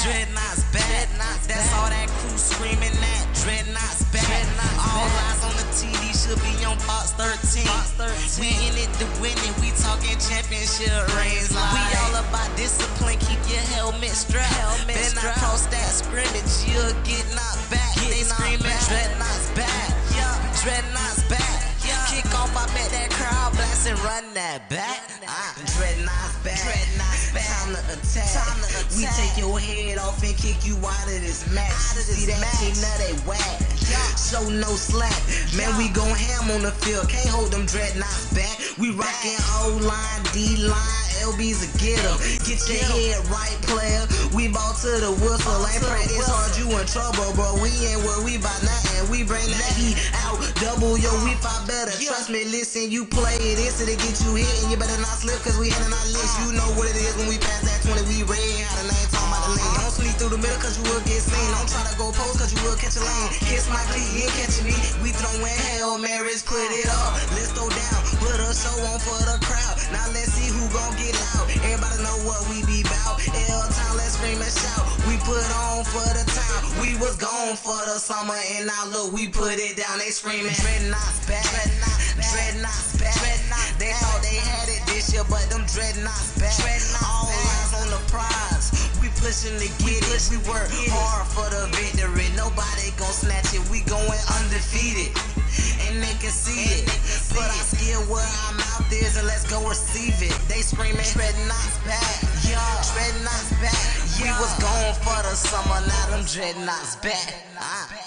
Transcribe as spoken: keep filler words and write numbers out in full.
Dreadnaughts back. That's all that crew screaming at. Dreadnaughts back. All eyes on the T V should be on Fox thirteen. We in it to win it. We talking championship rings. We all about discipline. Keep your helmet strapped. Then I cross that scrimmage, you'll get knocked back. They screaming Dreadnaughts back. Dreadnaughts back. Kick off, I bet that crowd blast and run that back. Uh, Dreadnaughts back. Time to attack. Time to attack. We take your head off and kick you out of this match. See that team, now they whack. Show no slack. Man, we gon' ham on the field. Can't hold them Dreadnaughts back. We rockin' O-line, D-line. L B's a get 'em. Get your head right, player. We ball to the whistle. Ain't practice hard, you in trouble, bro. We ain't worried about nothing. We bring that heat out. Double yo, we fight better. Trust me, listen, you play this to get you hit, and you better not slip, cause we handin' our list. You know what it is when we pass that twenty, we red. How the name talking about the lane. Don't sneak through the middle, cause you will get seen. Don't try to go post, cause you will catch a lane. Kiss my cleat, you ain't catching me. We throwin' Hail Marys, put it up. Let's go down, put a show on for the crowd. Now let's see who gon' get loud. Everybody know what we be bout. L-Town, let's scream and shout. We put on for the town. We was gone for the summer, and now look, we put it down. They screaming Dreadnaughts back. Dreadnaughts back. They thought they had it this year, but them Dreadnaughts back. All eyes on the prize. We pushin' to get it. We work hard for the victory. Nobody gon' snatch it. We going undefeated, and they can see it. Put our skill where our mouth is, and let's go receive it. They screaming Dreadnaughts back. Dreadnaughts back. We was gone for the summer, now them Dreadnaughts back. Uh.